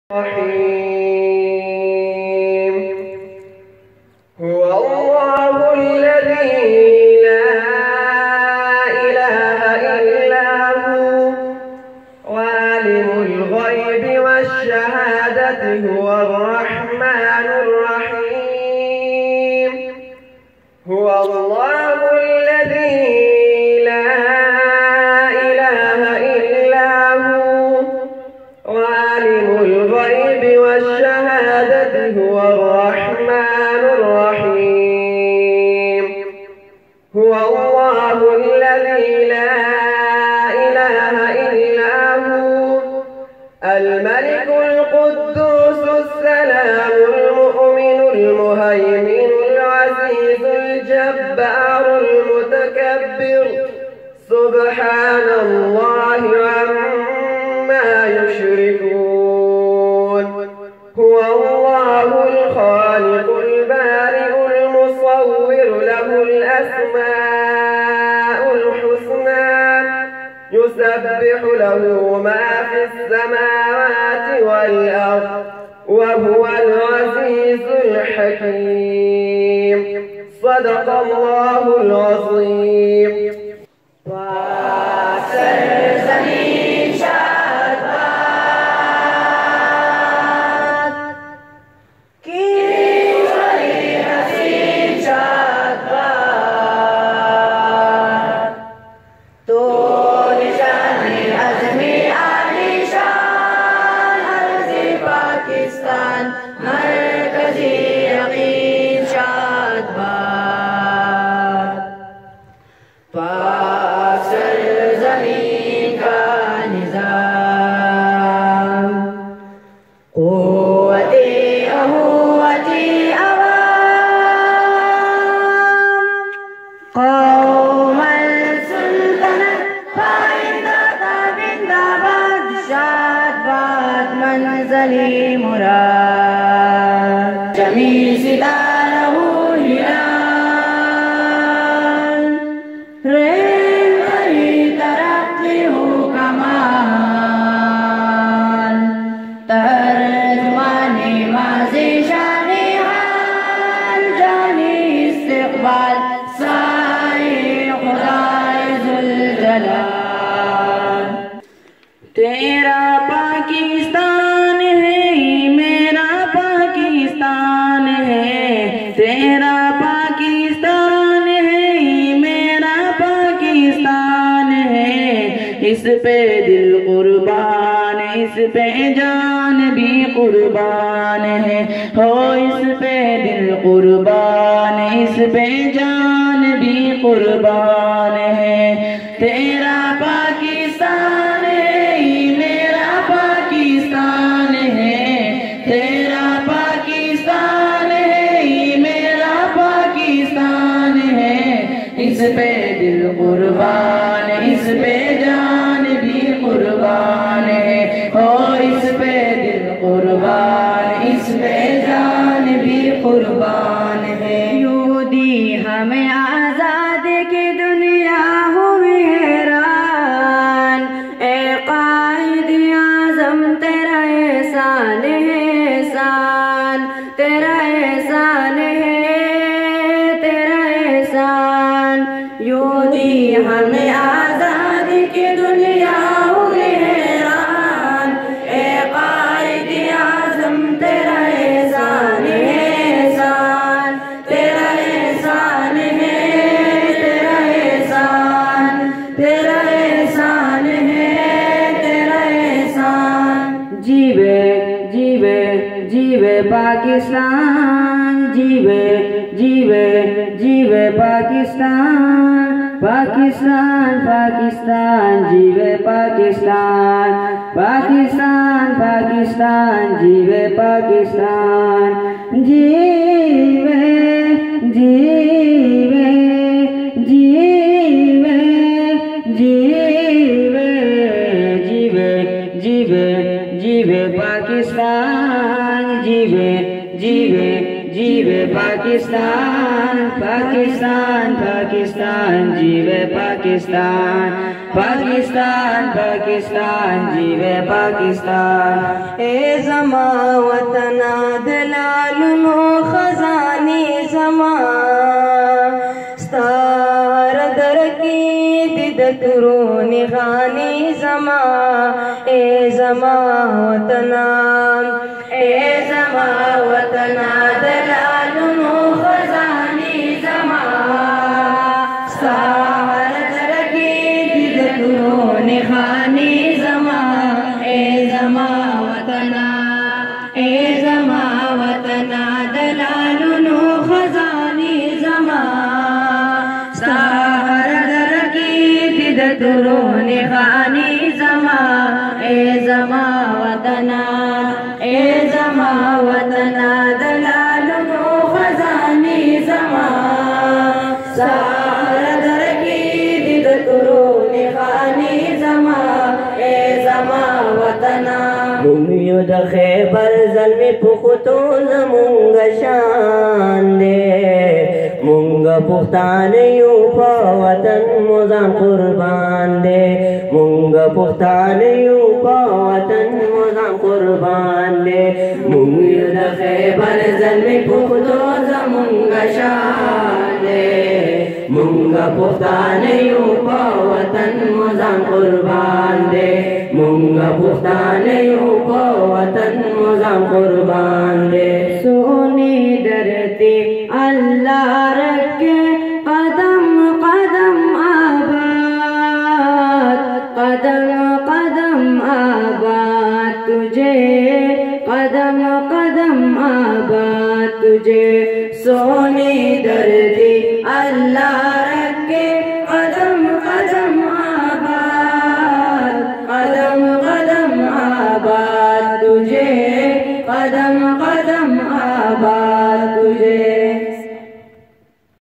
الرحيم هو الله الذي لا إله إلا هو عالم الغيب والشهادة هو الرحمن الرحيم هو الله الذي لا إله إلا هو عالم الغيب والشهادة هو الرحمن الرحيم هو الله الذي لا إله إلا هو الملك القدوس السلام المؤمن المهيمن العزيز الجبار المتكبر سبحان الله عما يشركون هو الله الخالق البارئ المصور له الأسماء الحسنى يسبح له ما في السماوات والأرض وهو العزيز الحكيم صدق الله العظيم. اس پہ دل قربان اس پہ جان بھی قربان ہے ہو اس پہ دل قربان اس پہ جان بھی قربان ہے تیرا پاکستان ہے میرا پاکستان ہے تیرا پاکستان ہے میرا پاکستان ہے اس پہ دل قربان اس پہ جان بھی قربان ہے ہو اس پہ دل قربان اس پہ جان بھی قربان ہے یوں دی ہمیں آزاد کی دنیا ہوئی حیران اے قائد اعظم تیرا احسان ہے احسان تیرا احسان ہے تیرا احسان یوں دی ہمیں آزاد کی دنیا ہوئی حیران اے قائد اعظم تیرا احسان ہے احسان تیرا احسان ہے تیرا احسان تیرا احسان ہے تیرا احسان جیوے جیوے جیوے پاکستان جیوے جیوے جیوے پاکستان پاکستان پاکستان جیوے پاکستان پاکستان پاکستان جیوے پاکستان جیوے جیوے جیوے جیوے جیوے جیوے جیوے پاکستان جیوے جیوے जीवे पाकिस्तान पाकिस्तान पाकिस्तान जीवे पाकिस्तान पाकिस्तान पाकिस्तान जीवे पाकिस्तान ए ज़मा वतना दलालुनो खजानी ज़मा स्तार दरकी दिदतरो निगानी ज़मा ए ज़मा वतना दलालुनो खजानी ज़मा स्तार दरकी दिदतरो निगानी ज़मा ए ज़मा वतना दलालुनो खजानी ज़मा स्तार दरकी दिदतरो निगानी ज़मा ए ज़मा वतना दलालुनो खजानी ज़मा स्तार दरकी दिदतरो निगानी ज़मा ए ज़मा वतना मुमियो द खैबर ज़ल्मी पुख्तो ज़मुंग शान दे मुंगा पुख्तानियो पा वतन मुज़ान कुर्बान दे मुंगा पुख्तानियो पा वतन मुज़ान कुर्बान दे मुमियो द खैबर ज़ल्मी पुख्तो ज़मुंग शान दे मुंगा पुख्तानियो पा वतन मुज़ान कुर्बान दे मुंगा पुख्तानियो पा वतन मुज़ान कुर्बान दे सोने डरते अल्लाह रखे कदम कदम आबाद कदम कदम आबाद तुझे कदम कदम आबाद तुझे सोने डरते अल्लाह रखे कदम कदम आबाद कदम कदम आबाद तुझे कदम